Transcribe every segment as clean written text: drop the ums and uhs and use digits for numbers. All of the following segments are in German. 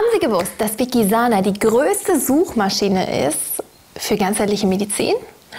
Haben Sie gewusst, dass Wikisana die größte Suchmaschine ist für ganzheitliche Medizin?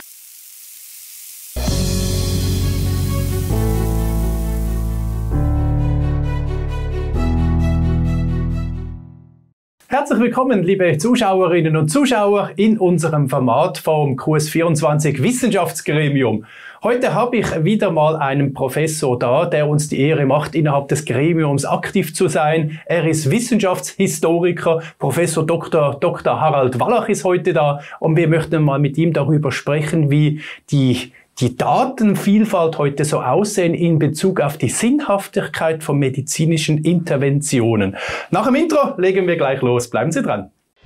Herzlich willkommen, liebe Zuschauerinnen und Zuschauer, in unserem Format vom QS24 Wissenschaftsgremium. Heute habe ich wieder mal einen Professor da, der uns die Ehre macht, innerhalb des Gremiums aktiv zu sein. Er ist Wissenschaftshistoriker, Professor Dr. Harald Wallach ist heute da und wir möchten mal mit ihm darüber sprechen, wie die Datenvielfalt heute so aussehen in Bezug auf die Sinnhaftigkeit von medizinischen Interventionen. Nach dem Intro legen wir gleich los. Bleiben Sie dran.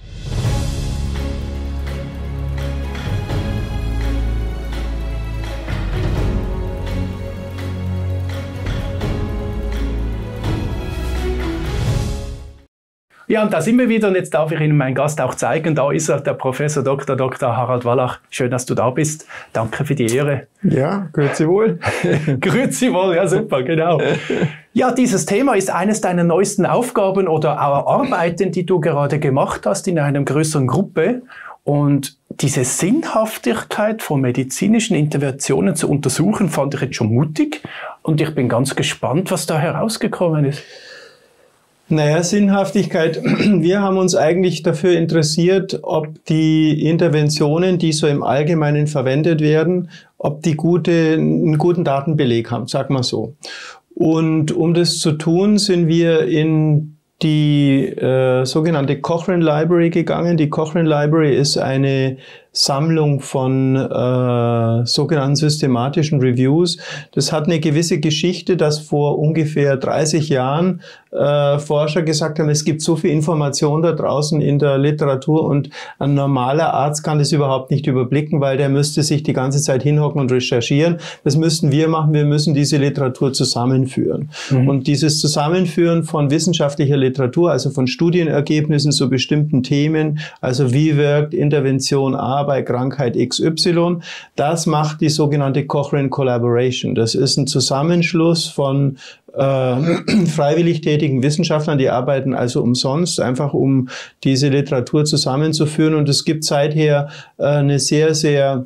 Ja, und da sind wir wieder und jetzt darf ich Ihnen meinen Gast auch zeigen. Da ist er, der Professor Dr. Harald Wallach. Schön, dass du da bist. Danke für die Ehre. Ja, grüezi wohl. Grüezi wohl, ja super, genau. Ja, dieses Thema ist eines deiner neuesten Aufgaben oder Arbeiten, die du gerade gemacht hast in einer größeren Gruppe. Und diese Sinnhaftigkeit von medizinischen Interventionen zu untersuchen, fand ich jetzt schon mutig. Und ich bin ganz gespannt, was da herausgekommen ist. Naja, Sinnhaftigkeit. Wir haben uns eigentlich dafür interessiert, ob die Interventionen, die so im Allgemeinen verwendet werden, ob die einen guten Datenbeleg haben, sag mal so. Und um das zu tun, sind wir in die sogenannte Cochrane Library gegangen. Die Cochrane Library ist eine Sammlung von sogenannten systematischen Reviews. Das hat eine gewisse Geschichte, dass vor ungefähr 30 Jahren Forscher gesagt haben, es gibt so viel Information da draußen in der Literatur und ein normaler Arzt kann das überhaupt nicht überblicken, weil der müsste sich die ganze Zeit hinhocken und recherchieren. Das müssten wir machen, wir müssen diese Literatur zusammenführen. Und dieses Zusammenführen von wissenschaftlicher Literatur, also von Studienergebnissen zu bestimmten Themen, also wie wirkt Intervention A bei Krankheit XY, das macht die sogenannte Cochrane Collaboration. Das ist ein Zusammenschluss von freiwillig tätigen Wissenschaftlern, die arbeiten also umsonst, einfach um diese Literatur zusammenzuführen. Und es gibt seither eine sehr, sehr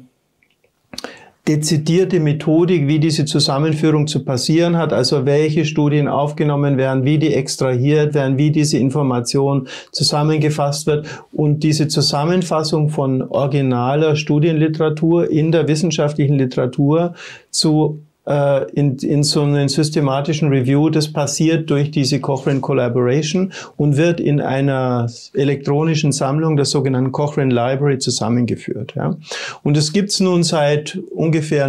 dezidierte Methodik, wie diese Zusammenführung zu passieren hat, also welche Studien aufgenommen werden, wie die extrahiert werden, wie diese Information zusammengefasst wird. Und diese Zusammenfassung von originaler Studienliteratur in der wissenschaftlichen Literatur in so einem systematischen Review, das passiert durch diese Cochrane Collaboration und wird in einer elektronischen Sammlung der sogenannten Cochrane Library zusammengeführt. Ja. Und es gibt's nun seit ungefähr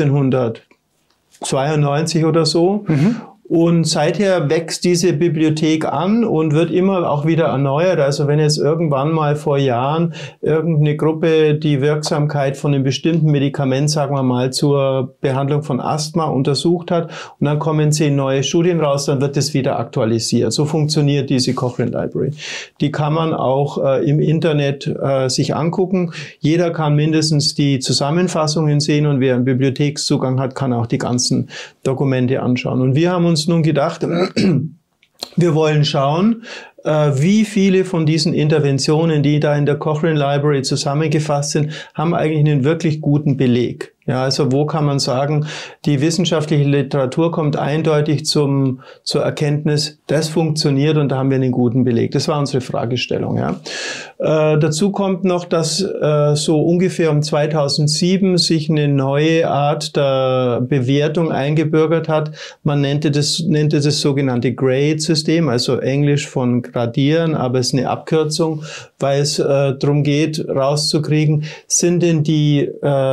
1992 oder so. Und seither wächst diese Bibliothek an und wird immer auch wieder erneuert. Also wenn jetzt irgendwann mal vor Jahren irgendeine Gruppe die Wirksamkeit von einem bestimmten Medikament, sagen wir mal, zur Behandlung von Asthma untersucht hat und dann kommen 10 neue Studien raus, dann wird das wieder aktualisiert. So funktioniert diese Cochrane Library. Die kann man auch im Internet sich angucken. Jeder kann mindestens die Zusammenfassungen sehen und wer einen Bibliothekszugang hat, kann auch die ganzen Dokumente anschauen. Und wir haben uns nun gedacht, wir wollen schauen, wie viele von diesen Interventionen, die da in der Cochrane Library zusammengefasst sind, haben eigentlich einen wirklich guten Beleg. Ja, also wo kann man sagen, die wissenschaftliche Literatur kommt eindeutig zur Erkenntnis, das funktioniert und da haben wir einen guten Beleg. Das war unsere Fragestellung. Ja. Dazu kommt noch, dass so ungefähr um 2007 sich eine neue Art der Bewertung eingebürgert hat. Man nannte das sogenannte GRADE-System, also Englisch von gradieren, aber es ist eine Abkürzung, weil es darum geht, rauszukriegen, sind denn die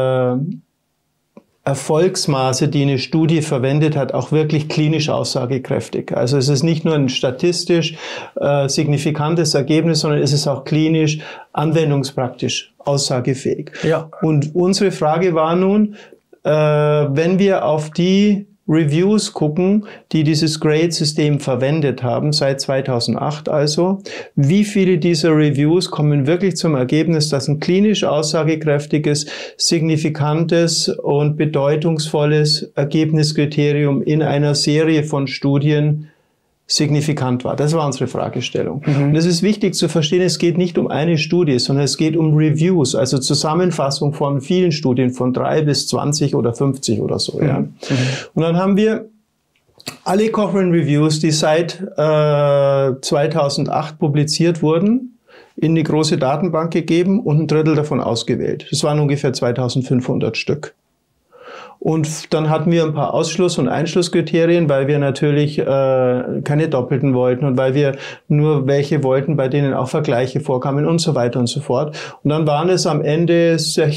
Erfolgsmaße, die eine Studie verwendet hat, auch wirklich klinisch aussagekräftig. Also es ist nicht nur ein statistisch signifikantes Ergebnis, sondern es ist auch klinisch anwendungspraktisch aussagefähig. Ja. Und unsere Frage war nun, wenn wir auf die Reviews gucken, die dieses GRADE-System verwendet haben, seit 2008 also. Wie viele dieser Reviews kommen wirklich zum Ergebnis, dass ein klinisch aussagekräftiges, signifikantes und bedeutungsvolles Ergebniskriterium in einer Serie von Studien signifikant war. Das war unsere Fragestellung. Und es ist wichtig zu verstehen, es geht nicht um eine Studie, sondern es geht um Reviews, also Zusammenfassung von vielen Studien, von 3 bis 20 oder 50 oder so. Ja. Und dann haben wir alle Cochrane Reviews, die seit 2008 publiziert wurden, in die große Datenbank gegeben und ein Drittel davon ausgewählt. Das waren ungefähr 2500 Stück. Und dann hatten wir ein paar Ausschluss- und Einschlusskriterien, weil wir natürlich keine Doppelten wollten und weil wir nur welche wollten, bei denen auch Vergleiche vorkamen und so weiter und so fort. Und dann waren es am Ende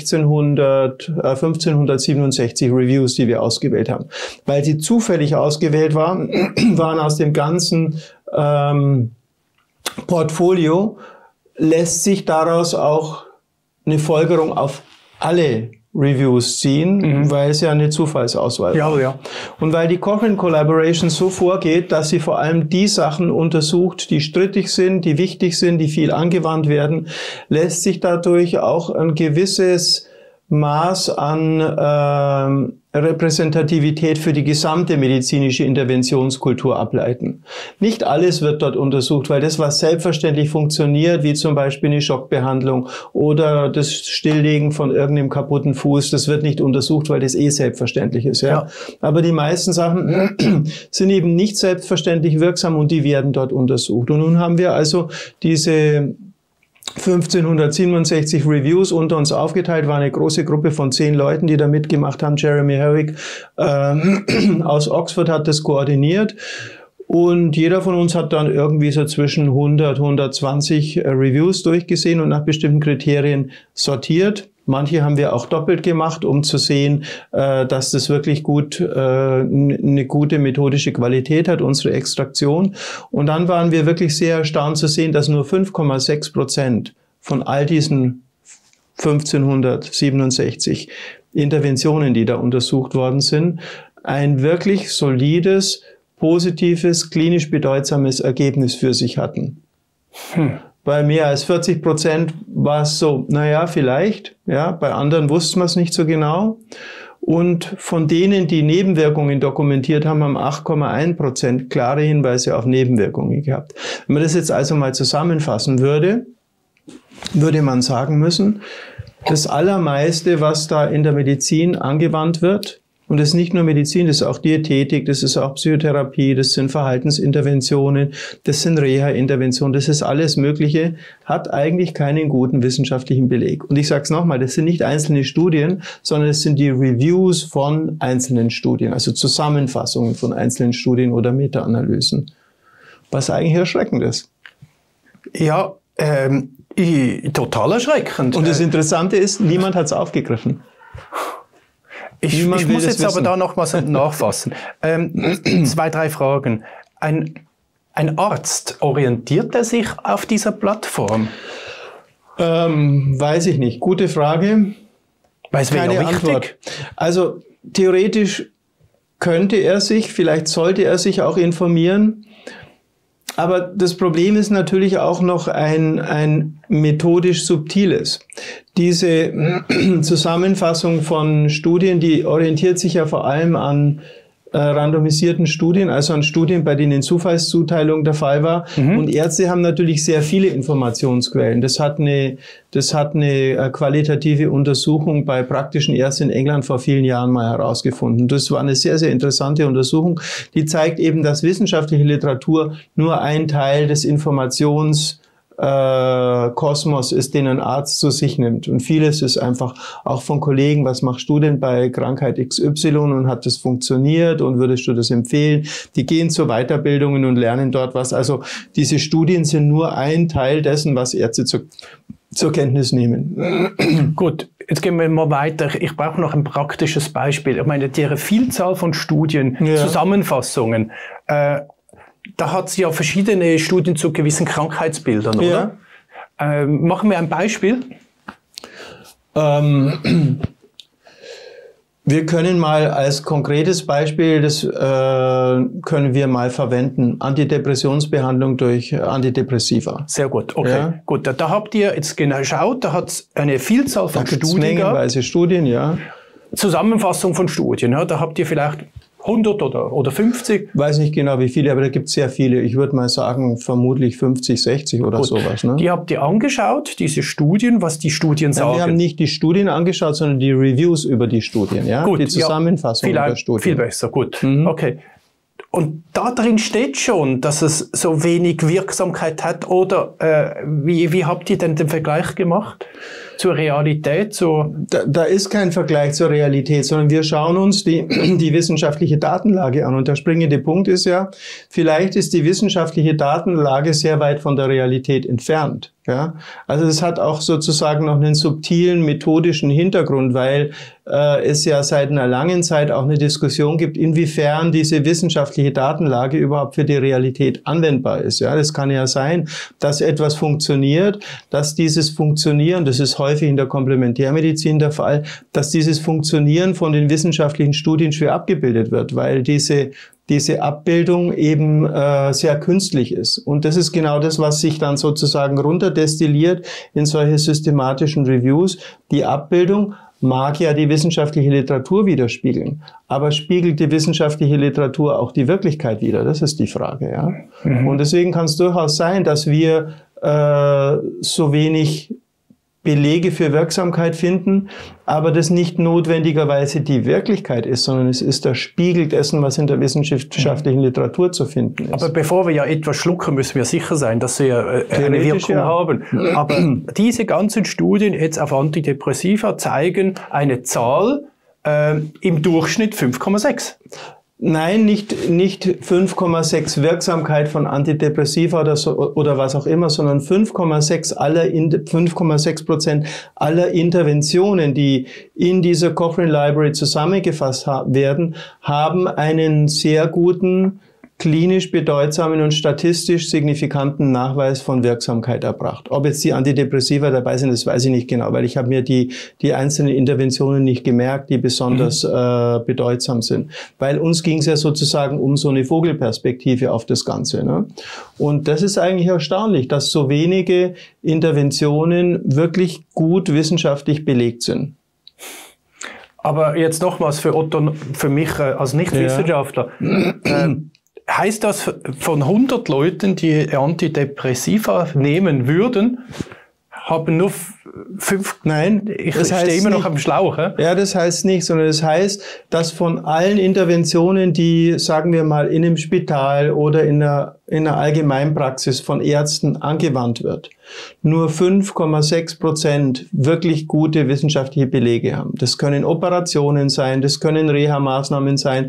1567 Reviews, die wir ausgewählt haben. Weil sie zufällig ausgewählt waren, waren aus dem ganzen Portfolio, lässt sich daraus auch eine Folgerung auf alle Reviews ziehen, weil es ja eine Zufallsauswahl war. Ja. Und weil die Cochrane Collaboration so vorgeht, dass sie vor allem die Sachen untersucht, die strittig sind, die wichtig sind, die viel angewandt werden, lässt sich dadurch auch ein gewisses Maß an Repräsentativität für die gesamte medizinische Interventionskultur ableiten. Nicht alles wird dort untersucht, weil das, was selbstverständlich funktioniert, wie zum Beispiel eine Schockbehandlung oder das Stilllegen von irgendeinem kaputten Fuß, das wird nicht untersucht, weil das selbstverständlich ist. Ja. Aber die meisten Sachen sind eben nicht selbstverständlich wirksam und die werden dort untersucht. Und nun haben wir also diese 1567 Reviews unter uns aufgeteilt, war eine große Gruppe von 10 Leuten, die da mitgemacht haben. Jeremy Herrick aus Oxford hat das koordiniert und jeder von uns hat dann irgendwie so zwischen 100, 120 Reviews durchgesehen und nach bestimmten Kriterien sortiert. Manche haben wir auch doppelt gemacht, um zu sehen, dass das wirklich gut eine gute methodische Qualität hat, unsere Extraktion. Und dann waren wir wirklich sehr erstaunt zu sehen, dass nur 5,6% von all diesen 1567 Interventionen, die da untersucht worden sind, ein wirklich solides, positives, klinisch bedeutsames Ergebnis für sich hatten. Bei mehr als 40% war es so, naja, vielleicht, ja, bei anderen wusste man es nicht so genau. Und von denen, die Nebenwirkungen dokumentiert haben, haben 8,1% klare Hinweise auf Nebenwirkungen gehabt. Wenn man das jetzt also mal zusammenfassen würde, würde man sagen müssen, das Allermeiste, was da in der Medizin angewandt wird, und das ist nicht nur Medizin, das ist auch Diätetik, das ist auch Psychotherapie, das sind Verhaltensinterventionen, das sind Reha-Interventionen, das ist alles Mögliche, hat eigentlich keinen guten wissenschaftlichen Beleg. Und ich sage es nochmal, das sind nicht einzelne Studien, sondern es sind die Reviews von einzelnen Studien, also Zusammenfassungen von einzelnen Studien oder Meta-Analysen. Was eigentlich erschreckend ist. Ja, total erschreckend. Und das Interessante ist, niemand hat es aufgegriffen. Ich muss jetzt aber da noch was nachfassen. 2, 3 Fragen. Ein Arzt, orientiert er sich auf dieser Plattform? Weiß ich nicht. Gute Frage. Weil es wäre ja wichtig. Antwort. Also theoretisch könnte er sich, vielleicht sollte er sich auch informieren. Aber das Problem ist natürlich auch noch ein methodisch subtiles. Diese Zusammenfassung von Studien, die orientiert sich ja vor allem an randomisierten Studien, also an Studien, bei denen Zufallszuteilung der Fall war. Und Ärzte haben natürlich sehr viele Informationsquellen. Das hat eine qualitative Untersuchung bei praktischen Ärzten in England vor vielen Jahren mal herausgefunden. Das war eine sehr, sehr interessante Untersuchung, die zeigt eben, dass wissenschaftliche Literatur nur ein Teil des Kosmos ist, den ein Arzt zu sich nimmt. Und vieles ist einfach auch von Kollegen, was machst du denn bei Krankheit XY und hat das funktioniert und würdest du das empfehlen? Die gehen zu Weiterbildungen und lernen dort was. Also diese Studien sind nur ein Teil dessen, was Ärzte zur Kenntnis nehmen. Gut, jetzt gehen wir mal weiter. Ich brauche noch ein praktisches Beispiel. Ich meine, die Vielzahl von Studien, Zusammenfassungen, da hat es ja verschiedene Studien zu gewissen Krankheitsbildern, oder? Machen wir ein Beispiel. Wir können mal als konkretes Beispiel, das können wir mal verwenden, Antidepressionsbehandlung durch Antidepressiva. Sehr gut, okay. Ja. Gut, da habt ihr jetzt genau geschaut, da hat es eine Vielzahl von Studien. Mengenweise Studien, ja. Zusammenfassung von Studien, ja, da habt ihr vielleicht 100 oder 50? Weiß nicht genau wie viele, aber da gibt es sehr viele. Ich würde mal sagen, vermutlich 50, 60 oder sowas. Ne? Die habt ihr angeschaut, diese Studien, was die Studien sagen? Wir haben nicht die Studien angeschaut, sondern die Reviews über die Studien, ja? Gut, die Zusammenfassung der Studien. Viel besser, gut. Okay. Und da drin steht schon, dass es so wenig Wirksamkeit hat, oder wie habt ihr denn den Vergleich gemacht zur Realität? Da ist kein Vergleich zur Realität, sondern wir schauen uns die wissenschaftliche Datenlage an. Und der springende Punkt ist ja, vielleicht ist die wissenschaftliche Datenlage sehr weit von der Realität entfernt. Ja, also es hat auch sozusagen noch einen subtilen methodischen Hintergrund, weil es ja seit einer langen Zeit auch eine Diskussion gibt, inwiefern diese wissenschaftliche Datenlage überhaupt für die Realität anwendbar ist. Ja, das kann ja sein, dass etwas funktioniert, dass dieses Funktionieren, das ist häufig in der Komplementärmedizin der Fall, dass dieses Funktionieren von den wissenschaftlichen Studien schwer abgebildet wird, weil diese Abbildung eben sehr künstlich ist. Und das ist genau das, was sich dann sozusagen runterdestilliert in solche systematischen Reviews. Die Abbildung mag ja die wissenschaftliche Literatur widerspiegeln, aber spiegelt die wissenschaftliche Literatur auch die Wirklichkeit wider? Das ist die Frage. Ja? Und deswegen kann es durchaus sein, dass wir so wenig Belege für Wirksamkeit finden, aber das nicht notwendigerweise die Wirklichkeit ist, sondern es ist der Spiegel dessen, was in der wissenschaftlichen Literatur zu finden ist. Aber bevor wir ja etwas schlucken, müssen wir sicher sein, dass sie eine Wirkung haben. Aber diese ganzen Studien jetzt auf Antidepressiva zeigen eine Zahl im Durchschnitt 5,6. Nein, nicht 5,6 Wirksamkeit von Antidepressiva oder was auch immer, sondern 5,6% aller Interventionen, die in dieser Cochrane Library zusammengefasst werden, haben einen sehr guten, klinisch bedeutsamen und statistisch signifikanten Nachweis von Wirksamkeit erbracht. Ob jetzt die Antidepressiva dabei sind, das weiß ich nicht genau, weil ich habe mir die einzelnen Interventionen nicht gemerkt, die besonders bedeutsam sind. Weil uns ging es ja sozusagen um so eine Vogelperspektive auf das Ganze. Ne? Und das ist eigentlich erstaunlich, dass so wenige Interventionen wirklich gut wissenschaftlich belegt sind. Aber jetzt nochmals für Otto, für mich als Nichtwissenschaftler, heißt das, von 100 Leuten, die Antidepressiva nehmen würden, haben nur 5... Nein, ich stehe immer noch am Schlauch. Ja, das heißt nicht, sondern das heißt, dass von allen Interventionen, die, sagen wir mal, in einem Spital oder in einer Allgemeinpraxis von Ärzten angewandt wird, nur 5,6% wirklich gute wissenschaftliche Belege haben. Das können Operationen sein, das können Reha-Maßnahmen sein,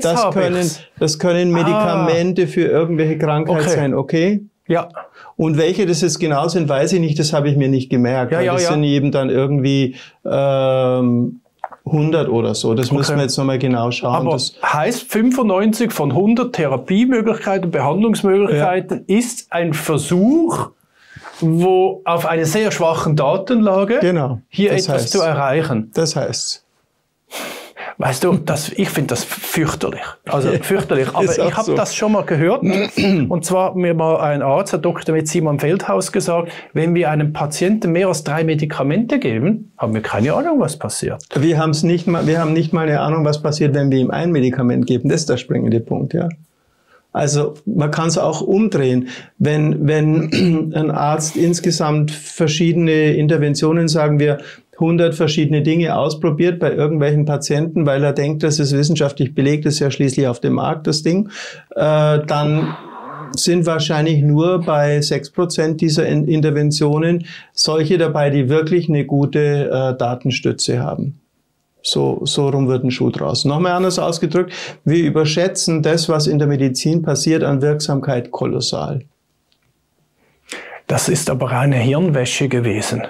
das können Medikamente für irgendwelche Krankheiten sein, okay? Ja. Und welche das jetzt genau sind, weiß ich nicht, das habe ich mir nicht gemerkt. Das sind eben dann irgendwie 100 oder so. Das müssen wir jetzt nochmal genau schauen. Aber das heißt, 95 von 100 Therapiemöglichkeiten, Behandlungsmöglichkeiten ist ein Versuch, wo auf einer sehr schwachen Datenlage hier etwas zu erreichen. Das heißt. Weißt du, ich finde das fürchterlich. Also fürchterlich. Aber ich habe das schon mal gehört. Und zwar hat mir mal ein Arzt, der Dr. mit Simon Feldhaus, gesagt, wenn wir einem Patienten mehr als 3 Medikamente geben, haben wir keine Ahnung, was passiert. Wir haben nicht mal eine Ahnung, was passiert, wenn wir ihm ein Medikament geben. Das ist der springende Punkt, ja. Also man kann es auch umdrehen. Wenn ein Arzt insgesamt verschiedene Interventionen, sagen wir, 100 verschiedene Dinge ausprobiert bei irgendwelchen Patienten, weil er denkt, das ist wissenschaftlich belegt, das ist ja schließlich auf dem Markt, das Ding, dann sind wahrscheinlich nur bei 6% dieser Interventionen solche dabei, die wirklich eine gute Datenstütze haben. So rum wird ein Schuh draus. Nochmal anders ausgedrückt, wir überschätzen das, was in der Medizin passiert, an Wirksamkeit kolossal. Das ist aber eine Hirnwäsche gewesen.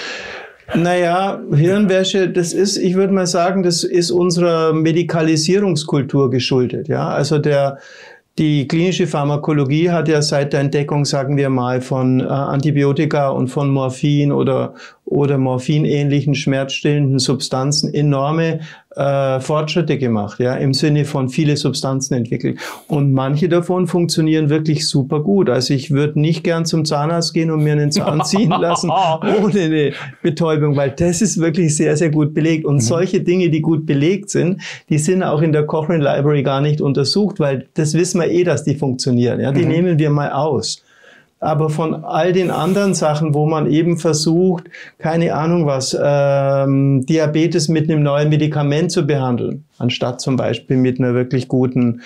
Naja, Hirnwäsche, das ist, ich würde mal sagen, das ist unserer Medikalisierungskultur geschuldet. Ja, also die klinische Pharmakologie hat ja seit der Entdeckung, sagen wir mal, von Antibiotika und von Morphin oder morphinähnlichen schmerzstillenden Substanzen enorme Fortschritte gemacht, ja, im Sinne von viele Substanzen entwickelt. Und manche davon funktionieren wirklich super gut. Also ich würde nicht gern zum Zahnarzt gehen und mir einen Zahn ziehen lassen ohne eine Betäubung, weil das ist wirklich sehr, sehr gut belegt. Und solche Dinge, die gut belegt sind, die sind auch in der Cochrane Library gar nicht untersucht, weil das wissen wir dass die funktionieren. Ja, die nehmen wir mal aus. Aber von all den anderen Sachen, wo man eben versucht, keine Ahnung was, Diabetes mit einem neuen Medikament zu behandeln, anstatt zum Beispiel mit einer wirklich guten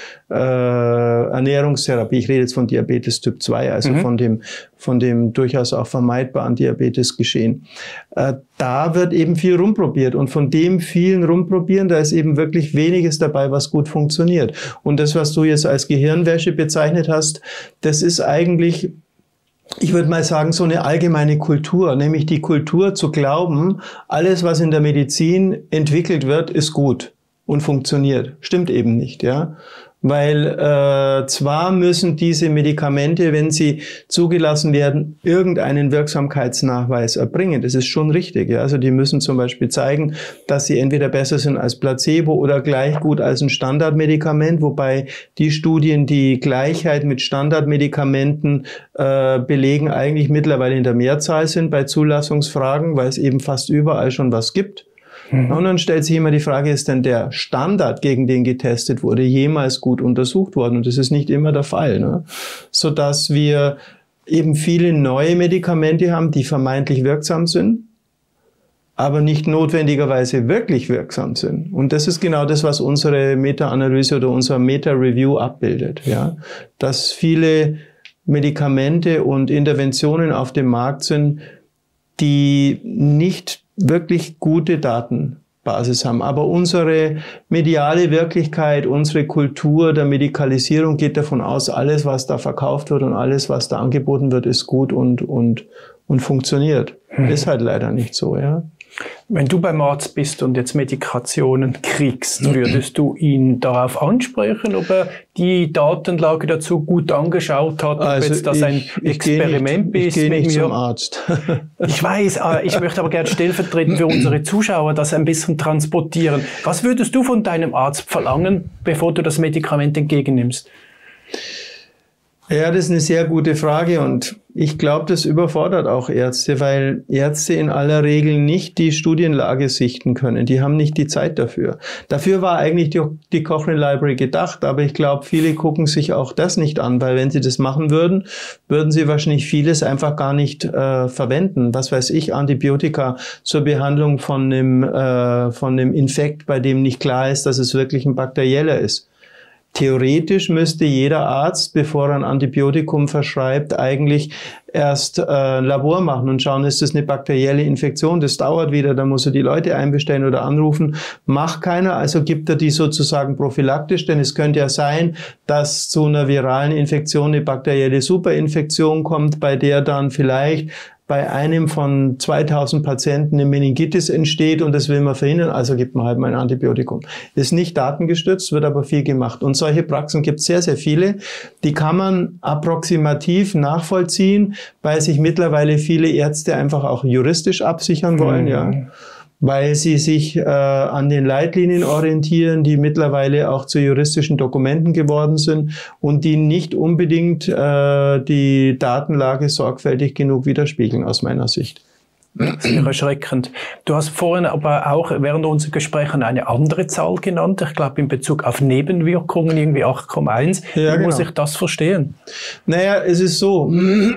Ernährungstherapie. Ich rede jetzt von Diabetes Typ 2, also von dem durchaus auch vermeidbaren Diabetesgeschehen. Da wird eben viel rumprobiert und von dem vielen Rumprobieren, da ist eben wirklich weniges dabei, was gut funktioniert. Und das, was du jetzt als Gehirnwäsche bezeichnet hast, das ist eigentlich, ich würde mal sagen, so eine allgemeine Kultur, nämlich die Kultur zu glauben, alles, was in der Medizin entwickelt wird, ist gut und funktioniert. Stimmt eben nicht, ja. Weil zwar müssen diese Medikamente, wenn sie zugelassen werden, irgendeinen Wirksamkeitsnachweis erbringen. Das ist schon richtig. Ja? Also die müssen zum Beispiel zeigen, dass sie entweder besser sind als Placebo oder gleich gut als ein Standardmedikament, wobei die Studien, die Gleichheit mit Standardmedikamenten belegen, eigentlich mittlerweile in der Mehrzahl sind bei Zulassungsfragen, weil es eben fast überall schon was gibt. Und dann stellt sich immer die Frage, ist denn der Standard, gegen den getestet wurde, jemals gut untersucht worden? Und das ist nicht immer der Fall, ne? Sodass wir eben viele neue Medikamente haben, die vermeintlich wirksam sind, aber nicht notwendigerweise wirklich wirksam sind. Und das ist genau das, was unsere Meta-Analyse oder unser Meta-Review abbildet, ja? Dass viele Medikamente und Interventionen auf dem Markt sind, die nicht wirklich gute Datenbasis haben. Aber unsere mediale Wirklichkeit, unsere Kultur der Medikalisierung geht davon aus, alles, was da verkauft wird und alles, was da angeboten wird, ist gut und funktioniert. Ist halt leider nicht so, ja. Wenn du beim Arzt bist und jetzt Medikationen kriegst, würdest du ihn darauf ansprechen, ob er die Datenlage dazu gut angeschaut hat, ob also jetzt das ein Experiment ist? Ich gehe nicht zum Arzt. Ich weiß, ich möchte aber gerne stellvertretend für unsere Zuschauer das ein bisschen transportieren. Was würdest du von deinem Arzt verlangen, bevor du das Medikament entgegennimmst? Ja, das ist eine sehr gute Frage und ich glaube, das überfordert auch Ärzte, weil Ärzte in aller Regel nicht die Studienlage sichten können. Die haben nicht die Zeit dafür. Dafür war eigentlich die Cochrane Library gedacht, aber ich glaube, viele gucken sich auch das nicht an, weil wenn sie das machen würden, würden sie wahrscheinlich vieles einfach gar nicht verwenden. Was weiß ich, Antibiotika zur Behandlung von einem Infekt, bei dem nicht klar ist, dass es wirklich ein bakterieller ist. Theoretisch müsste jeder Arzt, bevor er ein Antibiotikum verschreibt, eigentlich erst ein Labor machen und schauen, ist das eine bakterielle Infektion? Das dauert wieder, da muss er die Leute einbestellen oder anrufen. Macht keiner, also gibt er die sozusagen prophylaktisch, denn es könnte ja sein, dass zu einer viralen Infektion eine bakterielle Superinfektion kommt, bei der dann vielleicht bei einem von 2000 Patienten eine Meningitis entsteht und das will man verhindern, also gibt man halt mal ein Antibiotikum. Ist nicht datengestützt, wird aber viel gemacht. Und solche Praxen gibt es sehr, sehr viele. Die kann man approximativ nachvollziehen, weil sich mittlerweile viele Ärzte einfach auch juristisch absichern wollen, ja. Weil sie sich an den Leitlinien orientieren, die mittlerweile auch zu juristischen Dokumenten geworden sind und die nicht unbedingt die Datenlage sorgfältig genug widerspiegeln, aus meiner Sicht. Sehr erschreckend. Du hast vorhin aber auch während unserer Gespräche eine andere Zahl genannt. Ich glaube, in Bezug auf Nebenwirkungen irgendwie 8,1. Ja, Wie muss ich das verstehen? Naja, es ist so.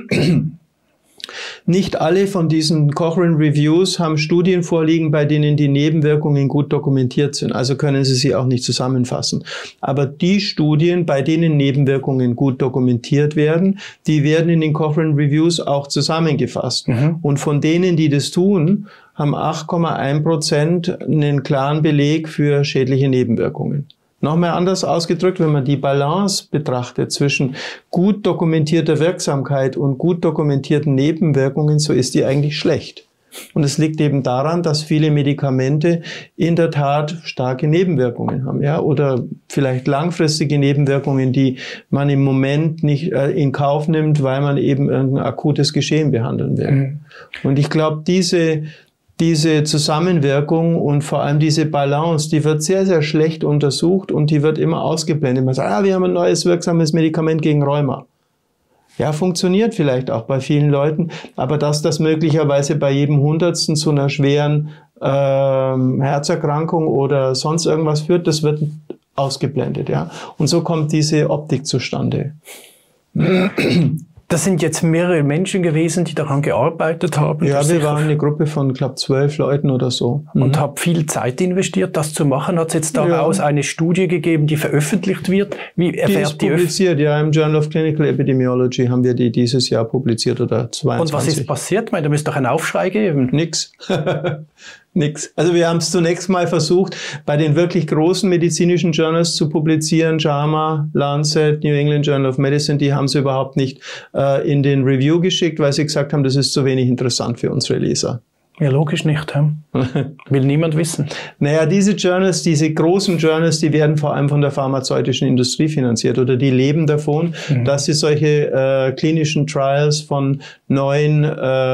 Nicht alle von diesen Cochrane Reviews haben Studien vorliegen, bei denen die Nebenwirkungen gut dokumentiert sind. Also können sie auch nicht zusammenfassen. Aber die Studien, bei denen Nebenwirkungen gut dokumentiert werden, die werden in den Cochrane Reviews auch zusammengefasst. Und von denen, die das tun, haben 8,1% einen klaren Beleg für schädliche Nebenwirkungen. Nochmal anders ausgedrückt, wenn man die Balance betrachtet zwischen gut dokumentierter Wirksamkeit und gut dokumentierten Nebenwirkungen, so ist die eigentlich schlecht. Und es liegt eben daran, dass viele Medikamente in der Tat starke Nebenwirkungen haben, ja, oder vielleicht langfristige Nebenwirkungen, die man im Moment nicht in Kauf nimmt, weil man eben irgendein akutes Geschehen behandeln will. Und ich glaube, diese diese Zusammenwirkung und vor allem diese Balance, die wird sehr, sehr schlecht untersucht und die wird immer ausgeblendet. Man sagt, wir haben ein neues wirksames Medikament gegen Rheuma. Ja, funktioniert vielleicht auch bei vielen Leuten, aber dass das möglicherweise bei jedem Hundertsten zu einer schweren Herzerkrankung oder sonst irgendwas führt, das wird ausgeblendet. Ja. Und so kommt diese Optik zustande. Das sind jetzt mehrere Menschen gewesen, die daran gearbeitet haben. Ja, wir waren eine Gruppe von, glaube 12 Leuten oder so. Und habe viel Zeit investiert, das zu machen. Hat es jetzt daraus eine Studie gegeben, die veröffentlicht wird? Wie erfährt die ist publiziert, ja, im Journal of Clinical Epidemiology haben wir die dieses Jahr publiziert oder 22. Und was ist passiert? Ich meine, da müsste doch einen Aufschrei geben. Nix. Nix. Also wir haben es zunächst mal versucht, bei den wirklich großen medizinischen Journals zu publizieren, JAMA, Lancet, New England Journal of Medicine, die haben es überhaupt nicht in den Review geschickt, weil sie gesagt haben, das ist zu wenig interessant für unsere Leser. Ja, logisch nicht. Will niemand wissen. Naja, diese Journals, diese großen Journals, die werden vor allem von der pharmazeutischen Industrie finanziert oder die leben davon, dass sie solche klinischen Trials von neuen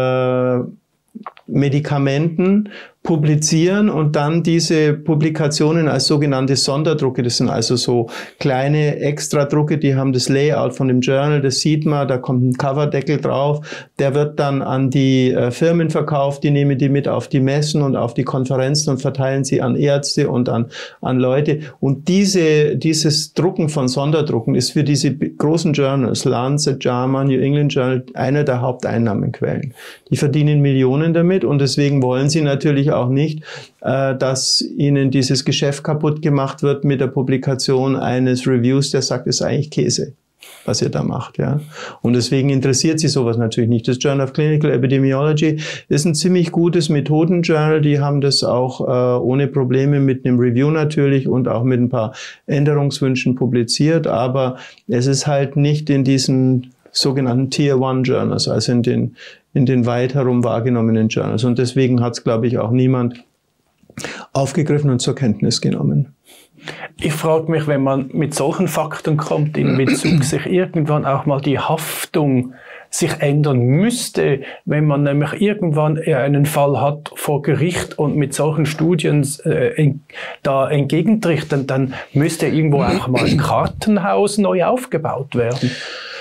Medikamenten publizieren und dann diese Publikationen als sogenannte Sonderdrucke, das sind also so kleine Extradrucke, die haben das Layout von dem Journal, das sieht man, da kommt ein Coverdeckel drauf, der wird dann an die Firmen verkauft, die nehmen die mit auf die Messen und auf die Konferenzen und verteilen sie an Ärzte und an Leute. Und dieses Drucken von Sonderdrucken ist für diese großen Journals, Lancet, JAMA, New England Journal, einer der Haupteinnahmenquellen. Die verdienen Millionen damit und deswegen wollen sie natürlich auch nicht, dass ihnen dieses Geschäft kaputt gemacht wird mit der Publikation eines Reviews, der sagt, es ist eigentlich Käse, was ihr da macht. Ja. Und deswegen interessiert sie sowas natürlich nicht. Das Journal of Clinical Epidemiology ist ein ziemlich gutes Methodenjournal. Die haben das auch ohne Probleme mit einem Review natürlich und auch mit ein paar Änderungswünschen publiziert. Aber es ist halt nicht in diesen sogenannten Tier 1 Journals, also in den weit herum wahrgenommenen Journals. Und deswegen hat es, glaube ich, auch niemand aufgegriffen und zur Kenntnis genommen. Ich frage mich, wenn man mit solchen Fakten kommt, in Bezug sich irgendwann auch mal die Haftung sich ändern müsste, wenn man nämlich irgendwann einen Fall hat vor Gericht und mit solchen Studien da entgegentritt, dann müsste irgendwo auch mal ein Kartenhaus neu aufgebaut werden.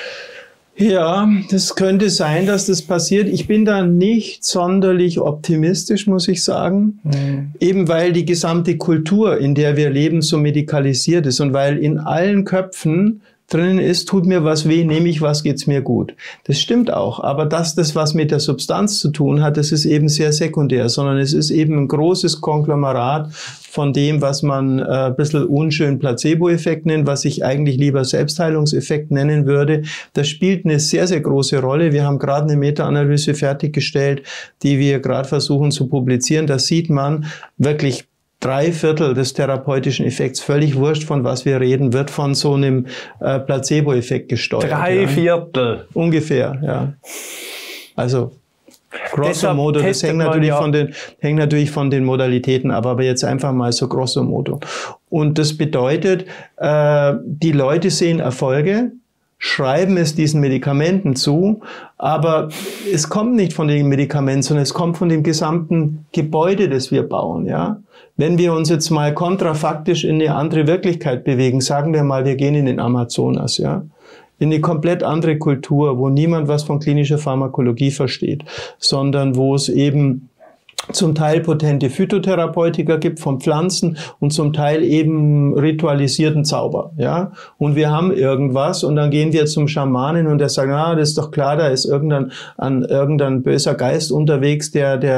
Ja, das könnte sein, dass das passiert. Ich bin da nicht sonderlich optimistisch, muss ich sagen. Eben weil die gesamte Kultur, in der wir leben, so medikalisiert ist und weil in allen Köpfen drinnen ist, tut mir was weh, nehme ich was, geht's mir gut. Das stimmt auch, aber dass das was mit der Substanz zu tun hat, das ist eben sehr sekundär, sondern es ist eben ein großes Konglomerat von dem, was man ein bisschen unschön Placebo-Effekt nennt, was ich eigentlich lieber Selbstheilungseffekt nennen würde. Das spielt eine sehr, sehr große Rolle. Wir haben gerade eine Meta-Analyse fertiggestellt, die wir gerade versuchen zu publizieren. Da sieht man wirklich 3/4 des therapeutischen Effekts, völlig wurscht, von was wir reden, wird von so einem Placebo-Effekt gesteuert. 3/4? Ja. Ungefähr, ja. Also grosso modo, das hängt natürlich von den Modalitäten ab, aber jetzt einfach mal so grosso modo. Und das bedeutet, die Leute sehen Erfolge, schreiben es diesen Medikamenten zu, aber es kommt nicht von den Medikamenten, sondern es kommt von dem gesamten Gebäude, das wir bauen, ja. Wenn wir uns jetzt mal kontrafaktisch in eine andere Wirklichkeit bewegen, sagen wir mal, wir gehen in den Amazonas, ja, in eine komplett andere Kultur, wo niemand was von klinischer Pharmakologie versteht, sondern wo es eben zum Teil potente Phytotherapeutika gibt von Pflanzen und zum Teil eben ritualisierten Zauber, ja. Und wir haben irgendwas und dann gehen wir zum Schamanen und der sagt, das ist doch klar, da ist irgendein böser Geist unterwegs,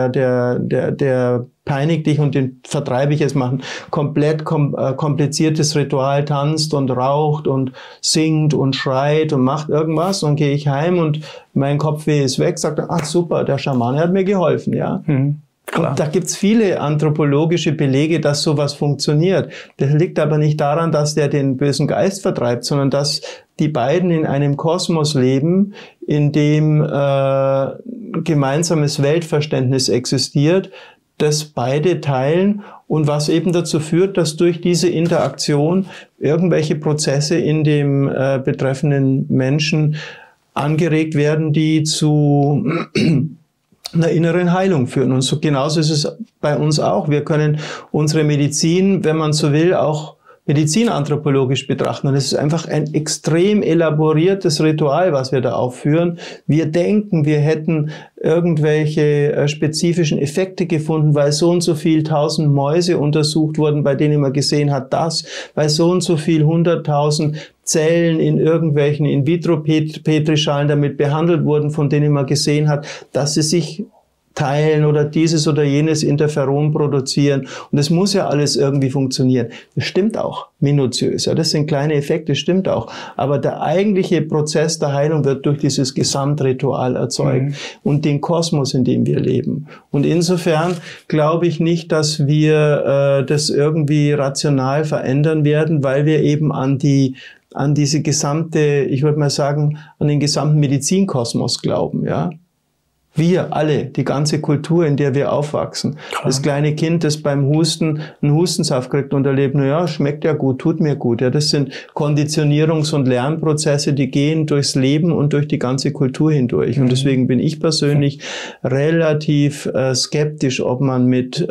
der peinigt dich und den vertreibe ich jetzt, machen komplett kompliziertes Ritual, tanzt und raucht und singt und schreit und macht irgendwas und gehe ich heim und mein Kopfweh ist weg, sagt, ach super, der Schamane hat mir geholfen, ja. Klar. Da gibt's viele anthropologische Belege, dass sowas funktioniert. Das liegt aber nicht daran, dass der den bösen Geist vertreibt, sondern dass die beiden in einem Kosmos leben, in dem gemeinsames Weltverständnis existiert, das beide teilen und was eben dazu führt, dass durch diese Interaktion irgendwelche Prozesse in dem betreffenden Menschen angeregt werden, die zu einer inneren Heilung führen. Und so genauso ist es bei uns auch. Wir können unsere Medizin, wenn man so will, auch medizinanthropologisch betrachten. Und es ist einfach ein extrem elaboriertes Ritual, was wir da aufführen. Wir denken, wir hätten irgendwelche spezifischen Effekte gefunden, weil so und so viel 1000 Mäuse untersucht wurden, bei denen man gesehen hat, dass bei so und so viel 100.000 Zellen in irgendwelchen In-vitro-Petrischalen damit behandelt wurden, von denen man gesehen hat, dass sie sich teilen oder dieses oder jenes Interferon produzieren. Und das muss ja alles irgendwie funktionieren. Das stimmt auch, minutiös. Ja, das sind kleine Effekte, stimmt auch. Aber der eigentliche Prozess der Heilung wird durch dieses Gesamtritual erzeugt und den Kosmos, in dem wir leben. Und insofern glaube ich nicht, dass wir das irgendwie rational verändern werden, weil wir eben an diese gesamte, ich würde mal sagen, an den gesamten Medizinkosmos glauben, ja. Wir alle, die ganze Kultur, in der wir aufwachsen. Klar. Das kleine Kind, das beim Husten einen Hustensaft kriegt und erlebt, na ja, schmeckt ja gut, tut mir gut. Ja, das sind Konditionierungs- und Lernprozesse, die gehen durchs Leben und durch die ganze Kultur hindurch. Und deswegen bin ich persönlich relativ skeptisch, ob man mit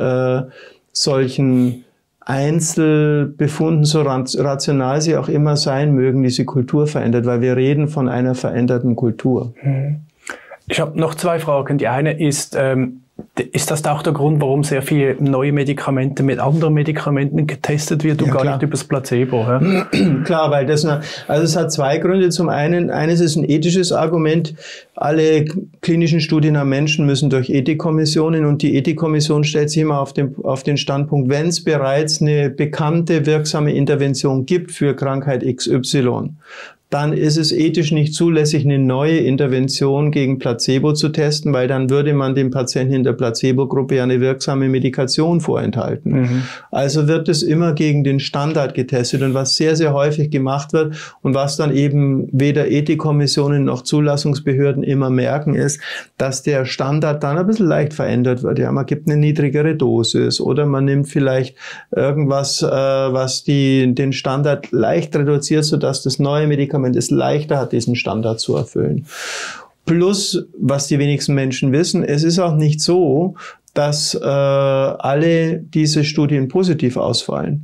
solchen Einzelbefunden, so rational sie auch immer sein mögen, diese Kultur verändert, weil wir reden von einer veränderten Kultur. Ich habe noch zwei Fragen. Die eine ist das auch der Grund, warum sehr viele neue Medikamente mit anderen Medikamenten getestet wird und ja, gar nicht über das Placebo? Ja? Klar, weil also es hat zwei Gründe. Zum einen, eines ist ein ethisches Argument. Alle klinischen Studien am Menschen müssen durch Ethikkommissionen und die Ethikkommission stellt sich immer auf den Standpunkt, wenn es bereits eine bekannte, wirksame Intervention gibt für Krankheit XY, dann ist es ethisch nicht zulässig, eine neue Intervention gegen Placebo zu testen, weil dann würde man dem Patienten in der Placebo-Gruppe ja eine wirksame Medikation vorenthalten. Also wird es immer gegen den Standard getestet und was sehr, sehr häufig gemacht wird und was dann eben weder Ethikkommissionen noch Zulassungsbehörden immer merken, ist, dass der Standard dann ein bisschen leicht verändert wird. Ja, man gibt eine niedrigere Dosis oder man nimmt vielleicht irgendwas, was den Standard leicht reduziert, sodass das neue Medikament es leichter hat, diesen Standard zu erfüllen. Plus, was die wenigsten Menschen wissen, es ist auch nicht so, dass alle diese Studien positiv ausfallen.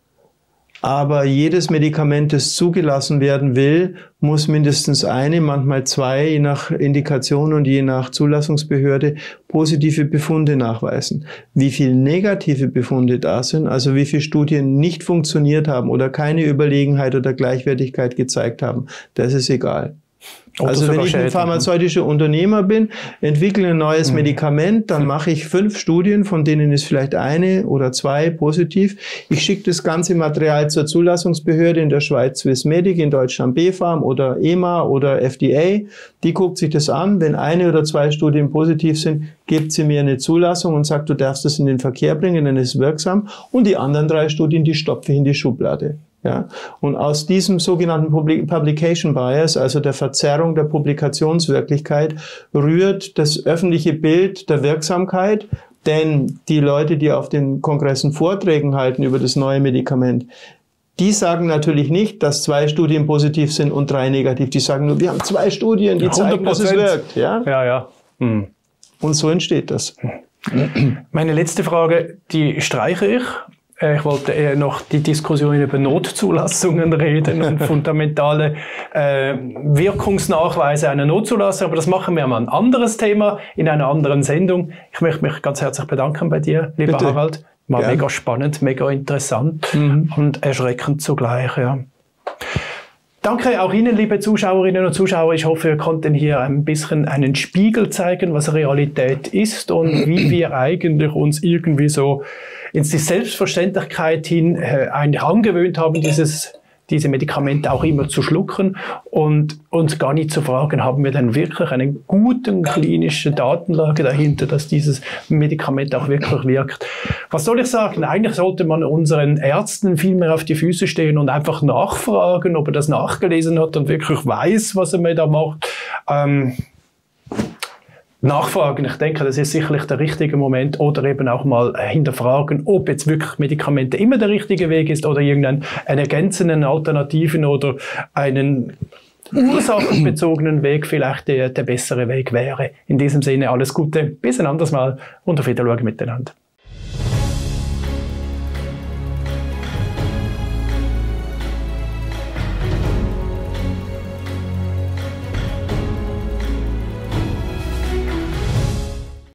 Aber jedes Medikament, das zugelassen werden will, muss mindestens eine, manchmal zwei, je nach Indikation und je nach Zulassungsbehörde, positive Befunde nachweisen. Wie viele negative Befunde da sind, also wie viele Studien nicht funktioniert haben oder keine Überlegenheit oder Gleichwertigkeit gezeigt haben, das ist egal. Also wenn ich ein pharmazeutischer Unternehmer bin, entwickle ein neues Medikament, dann mache ich 5 Studien, von denen ist vielleicht eine oder zwei positiv. Ich schicke das ganze Material zur Zulassungsbehörde in der Schweiz Swissmedic, in Deutschland BfArM oder EMA oder FDA. Die guckt sich das an. Wenn eine oder zwei Studien positiv sind, gibt sie mir eine Zulassung und sagt, du darfst das in den Verkehr bringen, dann ist es wirksam. Und die anderen 3 Studien, die stopfe ich in die Schublade. Ja, und aus diesem sogenannten Publication Bias, also der Verzerrung der Publikationswirklichkeit, rührt das öffentliche Bild der Wirksamkeit, denn die Leute, die auf den Kongressen Vorträgen halten über das neue Medikament, die sagen natürlich nicht, dass 2 Studien positiv sind und 3 negativ. Die sagen nur, wir haben 2 Studien, die zeigen, dass es wirkt. Ja, ja. Und so entsteht das. Meine letzte Frage, die streiche ich. Ich wollte eher noch die Diskussion über Notzulassungen reden und fundamentale Wirkungsnachweise einer Notzulassung, aber das machen wir mal ein anderes Thema in einer anderen Sendung. Ich möchte mich ganz herzlich bedanken bei dir, lieber Bitte. Harald. War mega spannend, mega interessant und erschreckend zugleich. Ja. Danke auch Ihnen, liebe Zuschauerinnen und Zuschauer. Ich hoffe, wir konnten hier ein bisschen einen Spiegel zeigen, was Realität ist und wie wir eigentlich uns irgendwie so in die Selbstverständlichkeit hin eigentlich angewöhnt haben, diese Medikamente auch immer zu schlucken und uns gar nicht zu fragen, haben wir denn wirklich eine gute klinische Datenlage dahinter, dass dieses Medikament auch wirklich wirkt. Was soll ich sagen? Eigentlich sollte man unseren Ärzten viel mehr auf die Füße stehen und einfach nachfragen, ob er das nachgelesen hat und wirklich weiß, was er mir da macht. Nachfragen, ich denke, das ist sicherlich der richtige Moment, oder eben auch mal hinterfragen, ob jetzt wirklich Medikamente immer der richtige Weg ist oder irgendeinen ergänzenden Alternativen oder einen ursachenbezogenen Weg vielleicht der bessere Weg wäre. In diesem Sinne alles Gute, bis ein anderes Mal und auf Wiedersehen miteinander.